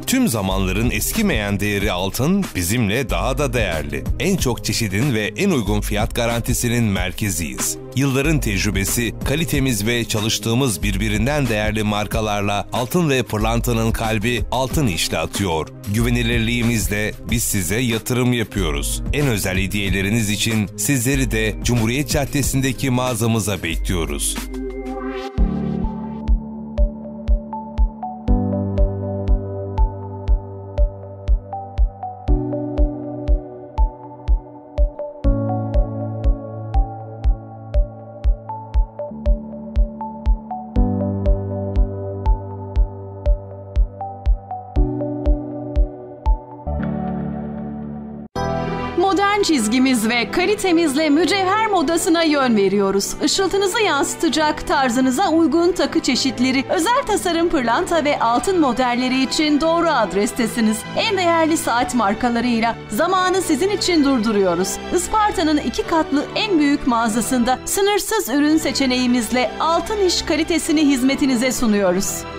Tüm zamanların eskimeyen değeri altın bizimle daha da değerli. En çok çeşidin ve en uygun fiyat garantisinin merkeziyiz. Yılların tecrübesi, kalitemiz ve çalıştığımız birbirinden değerli markalarla altın ve pırlantanın kalbi Altın İş'le atıyor. Güvenilirliğimizle biz size yatırım yapıyoruz. En özel hediyeleriniz için sizleri de Cumhuriyet Caddesi'ndeki mağazamıza bekliyoruz. Modern çizgimiz ve kalitemizle mücevher modasına yön veriyoruz. Işıltınızı yansıtacak, tarzınıza uygun takı çeşitleri, özel tasarım pırlanta ve altın modelleri için doğru adrestesiniz. En değerli saat markalarıyla zamanı sizin için durduruyoruz. Isparta'nın 2 katlı en büyük mağazasında sınırsız ürün seçeneğimizle Altın İş kalitesini hizmetinize sunuyoruz.